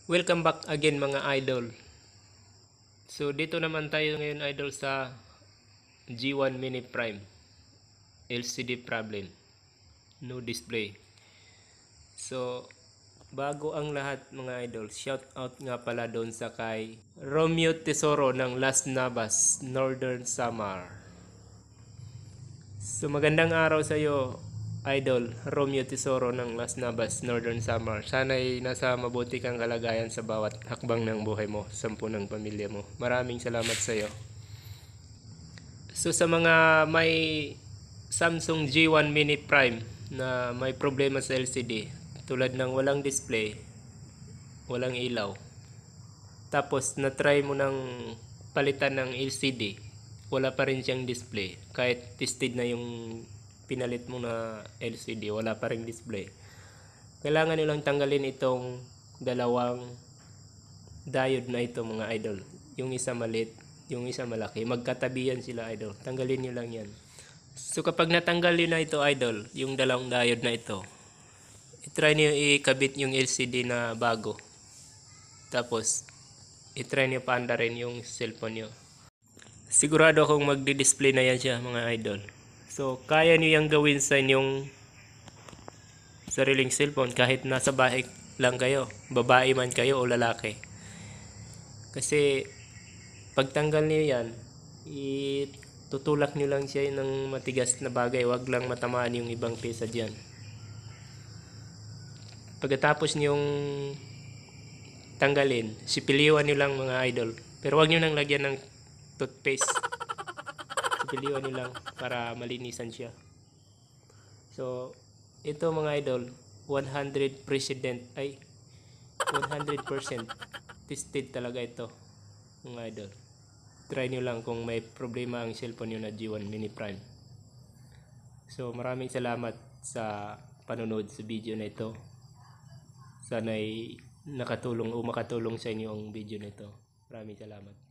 Welcome back again mga idol. So dito naman tayo ngayon idol sa G1 Mini Prime LCD problem, no display. So bago ang lahat mga idol, shout out nga pala doon sa kay Romeo Tesoro ng Las Navas, Northern Samar. So magandang araw sa iyo idol Romeo Tesoro ng Las Navas, Northern Samar. Sana'y nasa mabuti kang kalagayan sa bawat hakbang ng buhay mo, sampu ng pamilya mo. Maraming salamat sa iyo. So sa mga may Samsung G1 Mini Prime na may problema sa LCD, tulad ng walang display, walang ilaw, tapos na-try mo ng palitan ng LCD, wala pa rin siyang display, kahit tested na yung pinalit mo na LCD, wala pa rin display, kailangan nyo lang tanggalin itong dalawang diode na ito mga idol. Yung isa maliit, yung isa malaki, magkatabi yan sila idol, tanggalin nyo lang yan. So kapag natanggal nyo na ito idol, yung dalawang diode na ito, i-try nyo ikabit yung LCD na bago, tapos i-try nyo paanda rin yung cellphone nyo. Sigurado akong magdi-display na yan siya mga idol. So kaya nyo yung gawin sa inyong sariling cellphone kahit nasa bahay lang kayo, babae man kayo o lalaki. Kasi pagtanggal nyo yan, tutulak nyo lang siya ng matigas na bagay, wag lang matamaan yung ibang pesa dyan. Pagkatapos nyong tanggalin, sipiliwan nyo lang mga idol, pero wag nyo nang lagyan ng toothpaste. Sipiliwan nyo lang para malinisan siya. So ito mga idol, 100% tested talaga ito mga idol. Try nyo lang kung may problema ang cellphone nyo na G1 Mini Prime. So maraming salamat sa panonood sa video na ito. Sana'y nakatulong o makatulong sa inyo ang video na ito. Maraming salamat.